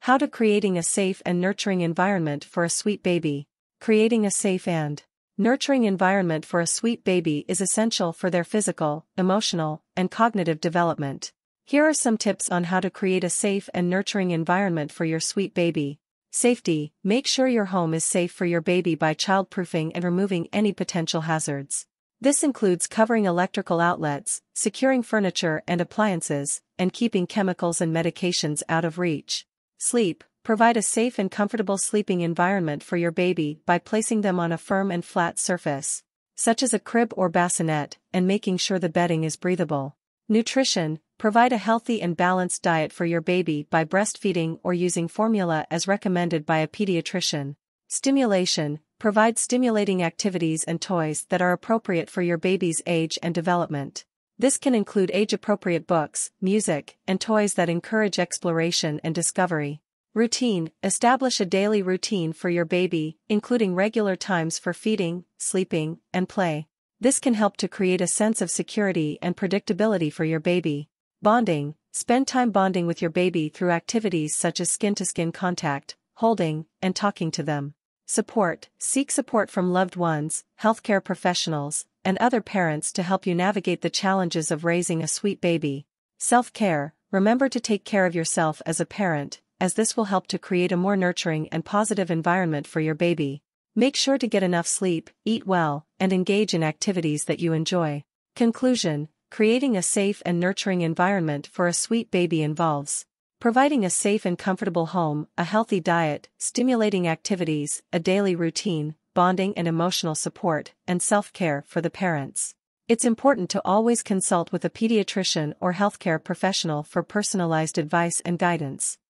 How to creating a safe and nurturing environment for a sweet baby. Creating a safe and nurturing environment for a sweet baby is essential for their physical, emotional, and cognitive development. Here are some tips on how to create a safe and nurturing environment for your sweet baby. Safety. Make sure your home is safe for your baby by childproofing and removing any potential hazards. This includes covering electrical outlets, securing furniture and appliances, and keeping chemicals and medications out of reach. Sleep. Provide a safe and comfortable sleeping environment for your baby by placing them on a firm and flat surface, such as a crib or bassinet, and making sure the bedding is breathable. Nutrition. Provide a healthy and balanced diet for your baby by breastfeeding or using formula as recommended by a pediatrician. Stimulation. Provide stimulating activities and toys that are appropriate for your baby's age and development. This can include age-appropriate books, music, and toys that encourage exploration and discovery. Routine. Establish a daily routine for your baby, including regular times for feeding, sleeping, and play. This can help to create a sense of security and predictability for your baby. Bonding. Spend time bonding with your baby through activities such as skin-to-skin contact, holding, and talking to them. Support. Seek support from loved ones, healthcare professionals, and other parents to help you navigate the challenges of raising a sweet baby. Self-care. Remember to take care of yourself as a parent, as this will help to create a more nurturing and positive environment for your baby. Make sure to get enough sleep, eat well, and engage in activities that you enjoy. Conclusion. Creating a safe and nurturing environment for a sweet baby involves providing a safe and comfortable home, a healthy diet, stimulating activities, a daily routine, bonding and emotional support, and self-care for the parents. It's important to always consult with a pediatrician or healthcare professional for personalized advice and guidance.